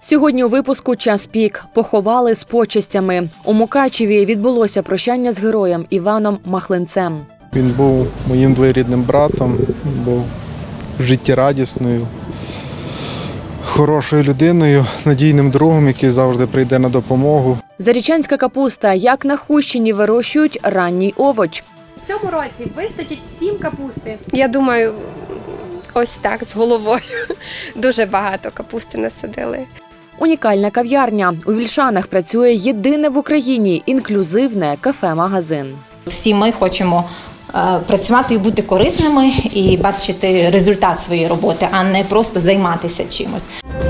Сьогодні у випуску «Час пік» поховали з почестями. У Мукачеві відбулося прощання з героєм Іваном Махлинцем. Він був моїм двоюрідним братом, був життєрадісною, хорошою людиною, надійним другом, який завжди прийде на допомогу. Зарічанська капуста. Як на Хустині вирощують ранній овоч. В цьому році вистачить всім капусти. Я думаю, ось так, з головою. Дуже багато капусти насадили. Унікальна кав'ярня. У Вільшанах працює єдине в Україні інклюзивне кафе-магазин. Всі ми хочемо працювати і бути корисними, і бачити результат своєї роботи, а не просто займатися чимось.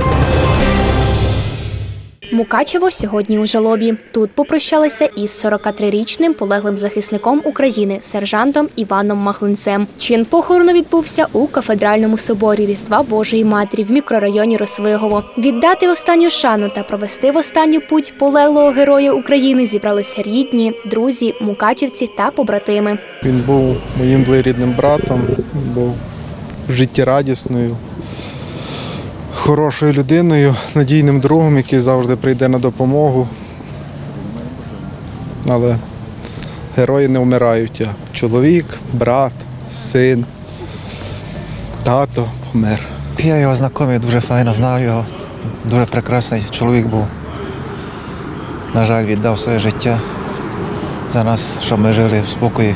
Мукачево сьогодні у жалобі. Тут попрощалися із 43-річним полеглим захисником України, сержантом Іваном Махлинцем. Чин похорону відбувся у кафедральному соборі Різдва Божої Матері в мікрорайоні Росвигово. Віддати останню шану та провести в останню путь полеглого героя України зібралися рідні, друзі, мукачівці та побратими. Він був моїм двоюрідним братом, був життєрадісною, хорошою людиною, надійним другом, який завжди прийде на допомогу. Але герої не вмирають. Чоловік, брат, син, тато помер. Я його знайомий, дуже файно знав його, дуже прекрасний чоловік був. На жаль, віддав своє життя за нас, щоб ми жили в спокої.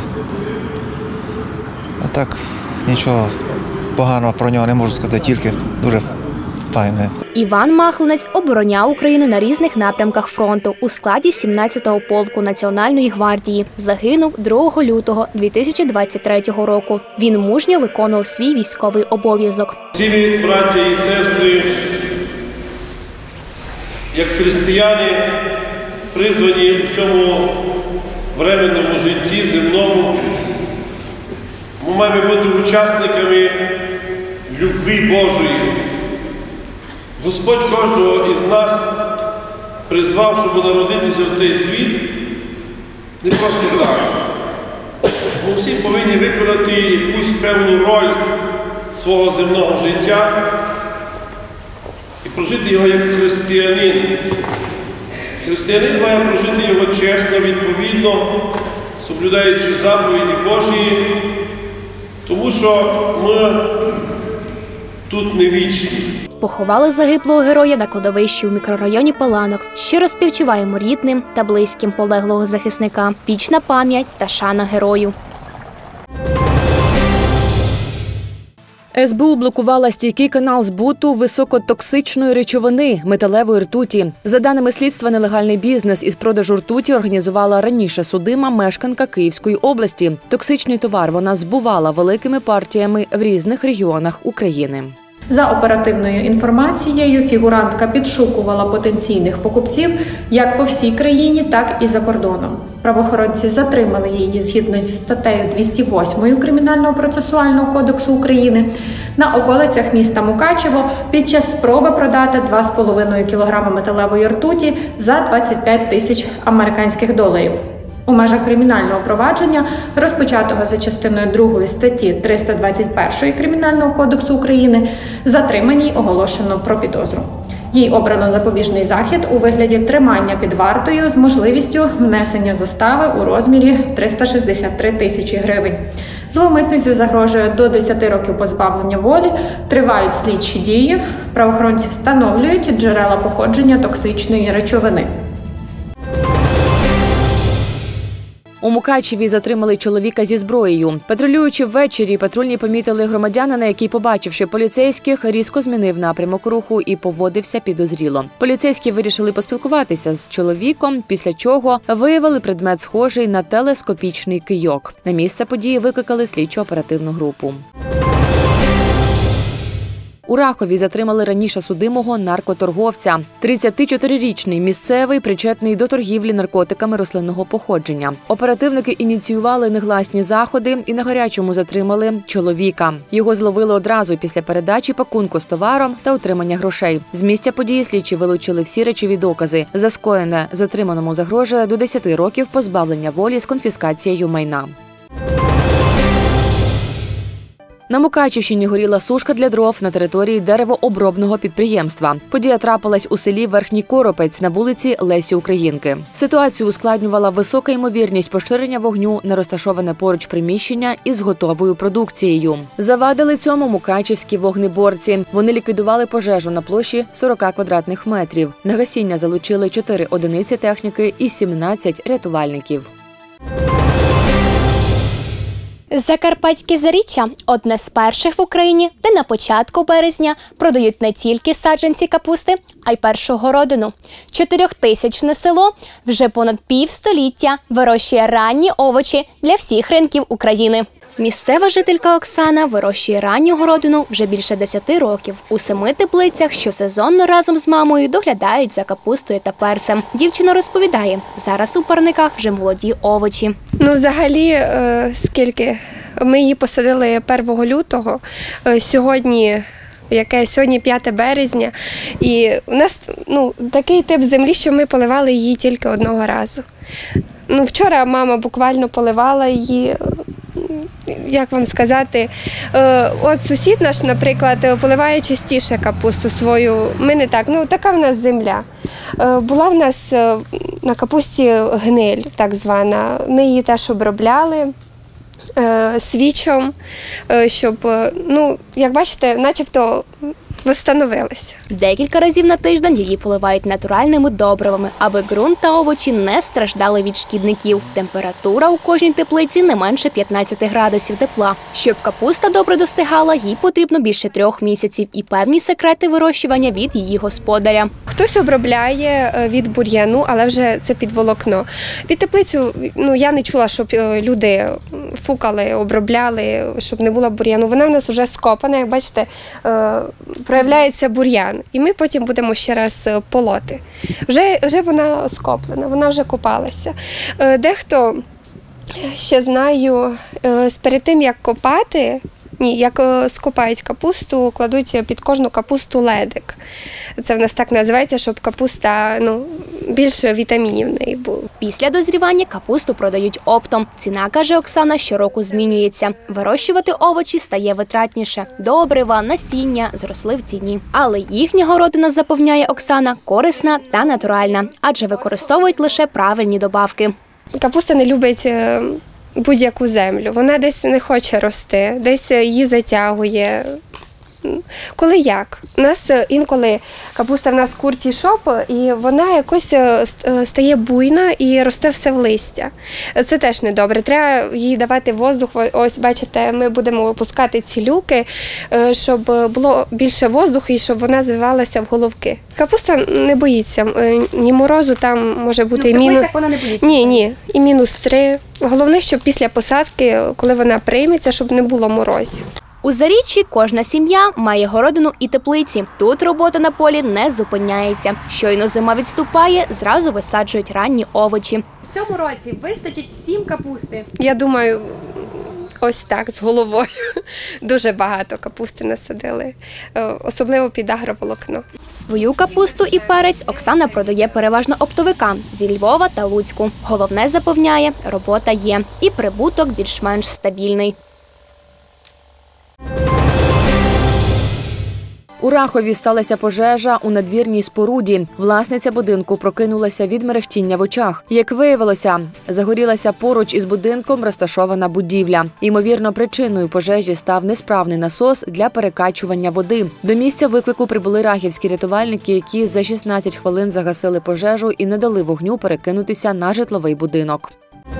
А так, нічого поганого про нього не можу сказати, тільки дуже файне. Іван Махлинець обороняв Україну на різних напрямках фронту у складі 17-го полку Національної гвардії. Загинув 2 лютого 2023 року. Він мужньо виконував свій військовий обов'язок. Всі ми, браття і сестри, як християни, призвані у цьому временному житті земному, ми маємо бути учасниками любві Божої. Господь кожного із нас призвав, щоб народитися в цей світ не просто так. Ми всі повинні виконати якусь певну роль свого земного життя і прожити його як християнин. Християнин має прожити його чесно, відповідно, соблюдаючи заповіді Божії, тому що ми тут не вічні. Поховали загиблого героя на кладовищі у мікрорайоні Паланок. Щиро співчуваємо рідним та близьким полеглого захисника. Вічна пам'ять та шана герою. СБУ блокувала стійкий канал збуту високотоксичної речовини – металевої ртуті. За даними слідства, нелегальний бізнес із продажу ртуті організувала раніше судима мешканка Київської області. Токсичний товар вона збувала великими партіями в різних регіонах України. За оперативною інформацією, фігурантка підшукувала потенційних покупців як по всій країні, так і за кордоном. Правоохоронці затримали її згідно зі статтею 208 Кримінального процесуального кодексу України на околицях міста Мукачево під час спроби продати 2,5 кг металевої ртуті за 25 тисяч американських доларів. У межах кримінального провадження, розпочатого за частиною 2 статті 321 Кримінального кодексу України, затриманій оголошено про підозру. Їй обрано запобіжний захід у вигляді тримання під вартою з можливістю внесення застави у розмірі 363 тисячі гривень. Зловмисниці загрожує до 10 років позбавлення волі, тривають слідчі дії, правоохоронці встановлюють джерела походження токсичної речовини. У Мукачеві затримали чоловіка зі зброєю. Патрулюючи ввечері, патрульні помітили громадянина, який, побачивши поліцейських, різко змінив напрямок руху і поводився підозріло. Поліцейські вирішили поспілкуватися з чоловіком, після чого виявили предмет, схожий на телескопічний кийок. На місце події викликали слідчо-оперативну групу. У Рахові затримали раніше судимого наркоторговця. 34-річний місцевий, причетний до торгівлі наркотиками рослинного походження. Оперативники ініціювали негласні заходи і на гарячому затримали чоловіка. Його зловили одразу після передачі пакунку з товаром та отримання грошей. З місця події слідчі вилучили всі речові докази. За скоєне затриманому загрожує до 10 років позбавлення волі з конфіскацією майна. На Мукачівщині горіла сушка для дров на території деревообробного підприємства. Подія трапилась у селі Верхній Коропець на вулиці Лесі Українки. Ситуацію ускладнювала висока ймовірність поширення вогню на розташоване поруч приміщення із готовою продукцією. Завадили цьому мукачівські вогнеборці. Вони ліквідували пожежу на площі 40 квадратних метрів. На гасіння залучили 4 одиниці техніки і 17 рятувальників. Закарпатське Заріччя – одне з перших в Україні, де на початку березня продають не тільки саджанці капусти, а й першу городину. 4000-не село вже понад півстоліття вирощує ранні овочі для всіх ринків України. Місцева жителька Оксана вирощує ранню городину вже більше 10 років. У 7 теплицях щосезонно разом з мамою доглядають за капустою та перцем. Дівчина розповідає, зараз у парниках вже молоді овочі. Взагалі, скільки? Ми її посадили 1 лютого, сьогодні 5 березня, і у нас такий тип землі, що ми поливали її тільки одного разу. Вчора мама буквально поливала її. Як вам сказати, от сусід наш, наприклад, поливає частіше капусту свою. Ми не так, така в нас земля. Була в нас на капусті гниль, так звана. Ми її теж обробляли свічом, щоб, як бачите, начебто встановилися. Декілька разів на тиждень її поливають натуральними добривами, аби ґрунт та овочі не страждали від шкідників. Температура у кожній теплиці не менше 15 градусів тепла. Щоб капуста добре достигала, їй потрібно більше 3 місяців і певні секрети вирощування від її господаря. Хтось обробляє від бур'яну, але вже це під волокно. Під теплицю, я не чула, щоб люди фукали, обробляли, щоб не було бур'яну. Вона в нас вже скопана, як бачите, проявляється бур'ян. І ми потім будемо ще раз полоти. Вже вона скоплена, вона вже копалася. Дехто, ще знаю, перед тим, як копати, як скопають капусту, кладуть під кожну капусту ледик. Це в нас так називається, щоб капуста більше вітамінів в неї було. Після дозрівання капусту продають оптом. Ціна, каже Оксана, щороку змінюється. Вирощувати овочі стає витратніше. Добрива, насіння зросли в ціні. Але їхня городина, запевняє Оксана, корисна та натуральна, адже використовують лише правильні добавки. Капуста не любить будь-яку землю. Вона десь не хоче рости, десь її затягує. Коли як? У нас інколи капуста в нас куртішоп, і вона якось стає буйна і росте все в листя. Це теж недобре. Треба їй давати воздух. Ось, бачите, ми будемо опускати ці люки, щоб було більше воздуху і щоб вона звивалася в головки. Капуста не боїться. Ні морозу, там може бути і мінус. Вона не боїться? Ні, і -3. Головне, щоб після посадки, коли вона прийметься, щоб не було морозів. У Заріччі кожна сім'я має городину і теплиці. Тут робота на полі не зупиняється. Щойно зима відступає, зразу висаджують ранні овочі. В цьому році вистачить всім капусти. Я думаю, ось так, з головою. Дуже багато капусти насадили, особливо під агроволокно. Свою капусту і перець Оксана продає переважно оптовикам зі Львова та Луцьку. Головне, запевняє, робота є і прибуток більш-менш стабільний. У Рахові сталася пожежа у надвірній споруді. Власниця будинку прокинулася від мерехтіння в очах. Як виявилося, загорілася поруч із будинком розташована будівля. Ймовірно, причиною пожежі став несправний насос для перекачування води. До місця виклику прибули рахівські рятувальники, які за 16 хвилин загасили пожежу і не дали вогню перекинутися на житловий будинок.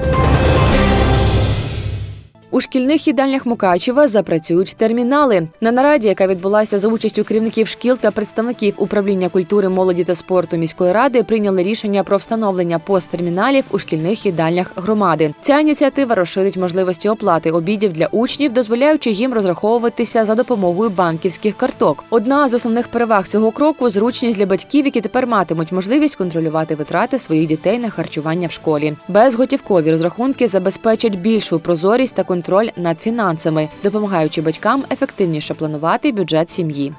У шкільних їдальнях Мукачева запрацюють термінали. На нараді, яка відбулася за участю керівників шкіл та представників управління культури, молоді та спорту міської ради, прийняли рішення про встановлення посттерміналів у шкільних їдальнях громади. Ця ініціатива розширить можливості оплати обідів для учнів, дозволяючи їм розраховуватися за допомогою банківських карток. Одна з основних переваг цього кроку – зручність для батьків, які тепер матимуть можливість контролювати витрати своїх дітей на харчування в школі. Безготівкові розрахунки забезпечать більшу прозорість та контроль над фінансами, допомагаючи батькам ефективніше планувати бюджет сім'ї.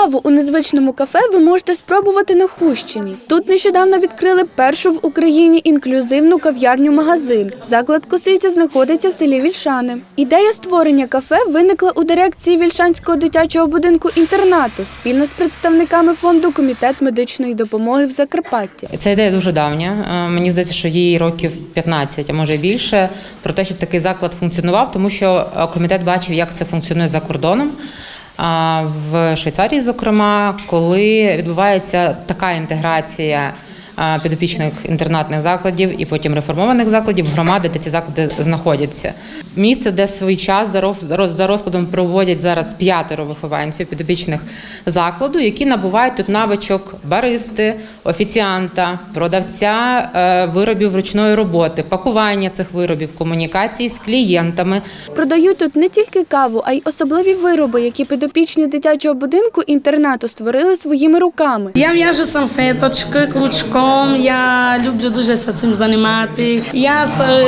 Каву у незвичному кафе ви можете спробувати на Хустщині. Тут нещодавно відкрили першу в Україні інклюзивну кав'ярню-магазин. Заклад «Косиця» знаходиться в селі Вільшани. Ідея створення кафе виникла у дирекції Вільшанського дитячого будинку-інтернату спільно з представниками фонду «Комітет медичної допомоги в Закарпатті». Ця ідея дуже давня. Мені здається, що їй років 15, а може і більше, про те, щоб такий заклад функціонував, тому що комітет бачив, як це функціонує за кордоном. В Швейцарії, зокрема, коли відбувається така інтеграція підопічних інтернатних закладів і потім реформованих закладів в громади, де ці заклади знаходяться. Місце, де свій час за розкладом проводять зараз 5 вихованців підопічних закладу, які набувають тут навичок баристи, офіціанта, продавця виробів ручної роботи, пакування цих виробів, комунікації з клієнтами. Продають тут не тільки каву, а й особливі вироби, які підопічні дитячого будинку-інтернату створили своїми руками. Я в'яжу салфеточки крючком. Я люблю дуже цим займати. Я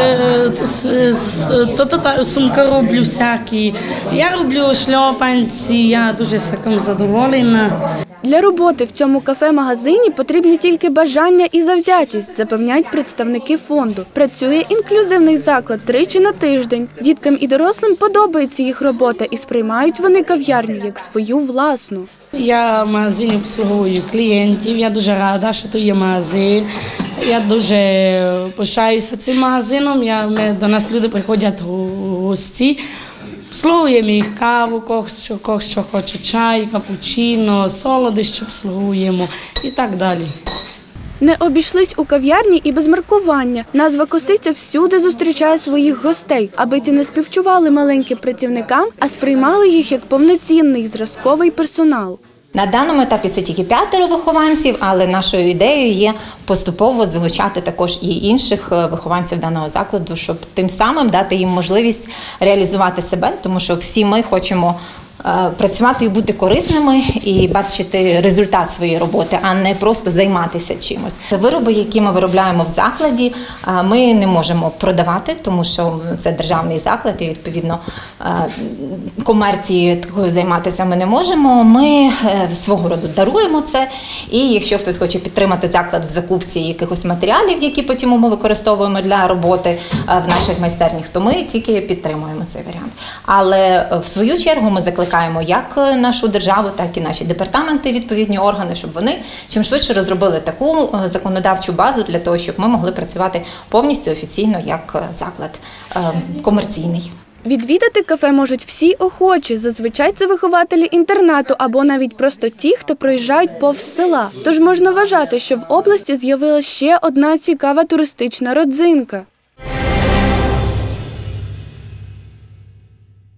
сумки роблю всякі. Я роблю шльопанці, я дуже цим задоволена. Для роботи в цьому кафе-магазині потрібні тільки бажання і завзятість, запевняють представники фонду. Працює інклюзивний заклад 3 на тиждень. Діткам і дорослим подобається їх робота і сприймають вони кав'ярню як свою власну. Я в магазині обслуговую клієнтів, я дуже рада, що тут є магазин. Я дуже пишаюся цим магазином, до нас люди приходять гості. Обслуговуємо їх каву, кого що хоче, чай, капучино, солодощі обслуговуємо і так далі. Не обійшлись у кав'ярні і без маркування. Назва «Косиця» всюди зустрічає своїх гостей, аби ті не співчували маленьким працівникам, а сприймали їх як повноцінний зразковий персонал. На даному етапі це тільки 5 вихованців, але нашою ідеєю є поступово залучати також і інших вихованців даного закладу, щоб тим самим дати їм можливість реалізувати себе, тому що всі ми хочемо працювати і бути корисними, і бачити результат своєї роботи, а не просто займатися чимось. Вироби, які ми виробляємо в закладі, ми не можемо продавати, тому що це державний заклад і, відповідно, комерцією такою займатися ми не можемо. Ми свого роду даруємо це, і якщо хтось хоче підтримати заклад в закупці якихось матеріалів, які потім ми використовуємо для роботи в наших майстернях, то ми тільки підтримуємо цей варіант. Але в свою чергу ми закликаємо як нашу державу, так і наші департаменти, відповідні органи, щоб вони чим швидше розробили таку законодавчу базу для того, щоб ми могли працювати повністю офіційно як заклад комерційний. Відвідати кафе можуть всі охочі. Зазвичай це вихователі інтернату або навіть просто ті, хто проїжджають повз села. Тож можна вважати, що в області з'явилася ще одна цікава туристична родзинка.